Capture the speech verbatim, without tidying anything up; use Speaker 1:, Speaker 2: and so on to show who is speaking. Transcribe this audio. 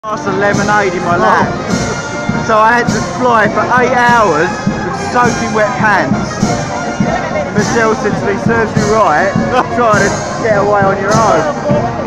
Speaker 1: glass of lemonade in my lap. So I had to fly for eight hours with soaking wet pants. Michelle said to me, serves you right, trying to get away on your own.